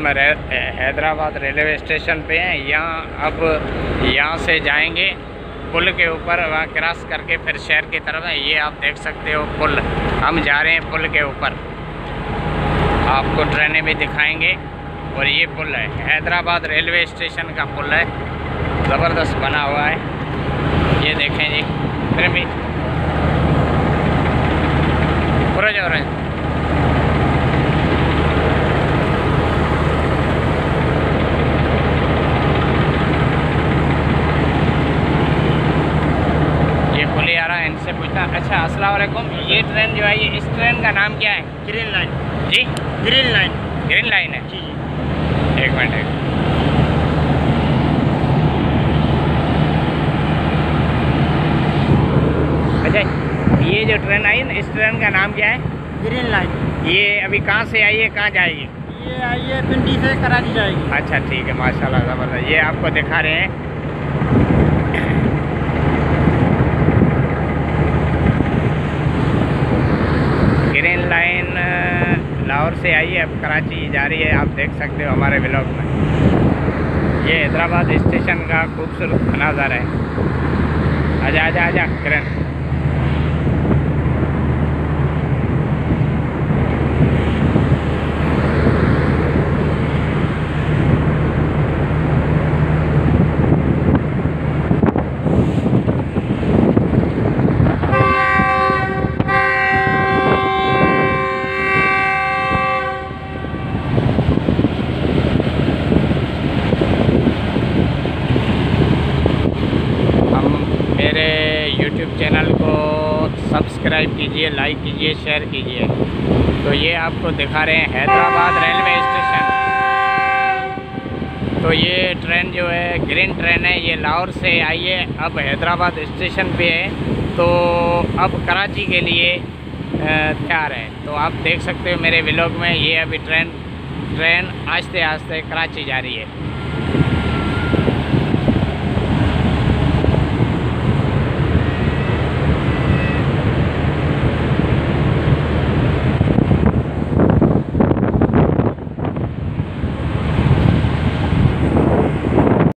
Hyderabad railway station पे हैं। यहाँ से जाएंगे पुल के ऊपर, वहाँ क्रॉस करके फिर शहर की तरफ है। ये आप देख सकते हो पुल, हम जा रहे हैं पुल के ऊपर, आपको ट्रेनें भी दिखाएंगे। और ये पुल है हैदराबाद रेलवे स्टेशन का पुल है, ज़बरदस्त बना हुआ है। ये देखें जी, फिर भी पूरा जो है इनसे पूछना। अच्छा, अस्सलाम वालेकुम। ये ट्रेन जो है, ये इस ट्रेन का नाम क्या है? ग्रीन लाइन जी, ग्रीन लाइन। ग्रीन लाइन है जी जी। एक मिनट। अच्छा, ये जो ट्रेन आई ना, इस ट्रेन का नाम क्या है? Green line. ये अभी कहाँ से आई है, कहाँ जाएगी? ये आई है पिंडी से कराची जाएगी। अच्छा ठीक है, माशाल्लाह ज़बरदस्त। ये आपको दिखा रहे हैं। ग्रीन लाइन लाहौर से आई है, अब कराची जा रही है, आप देख सकते हो हमारे व्लॉग में। ये हैदराबाद स्टेशन का खूबसूरत नज़ारा है। आजा आजा आजा किरण। चैनल को सब्सक्राइब कीजिए, लाइक कीजिए, शेयर कीजिए। तो ये आपको दिखा रहे हैं हैदराबाद रेलवे स्टेशन। तो ये ट्रेन जो है ग्रीन ट्रेन है, ये लाहौर से आई है, अब हैदराबाद स्टेशन पे है। तो अब कराची के लिए तैयार है। तो आप देख सकते हो मेरे व्लॉग में, ये अभी ट्रेन आहिस्ते आहिस्ते कराची जा रही है।